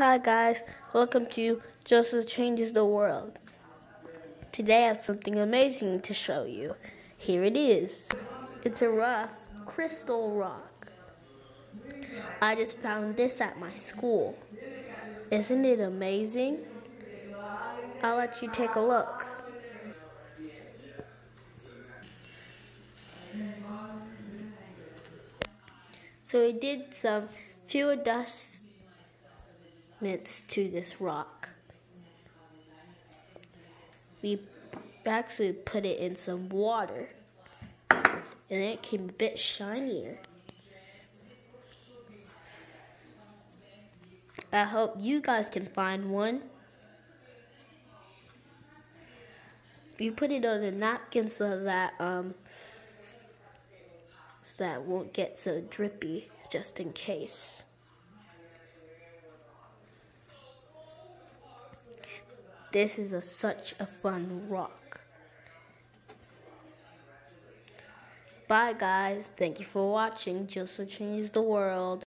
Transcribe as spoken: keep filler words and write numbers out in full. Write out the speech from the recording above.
Hi guys, welcome to Joseph Changes the World. Today I have something amazing to show you. Here it is. It's a rough crystal rock. I just found this at my school. Isn't it amazing? I'll let you take a look. So we did some few adjustments to this rock. We actually put it in some water, and it came a bit shinier. I hope you guys can find one. You put it on a napkin so that um so that it won't get so drippy, just in case. This is a, such a fun rock. Bye guys, thank you for watching. Joseph Changes the World.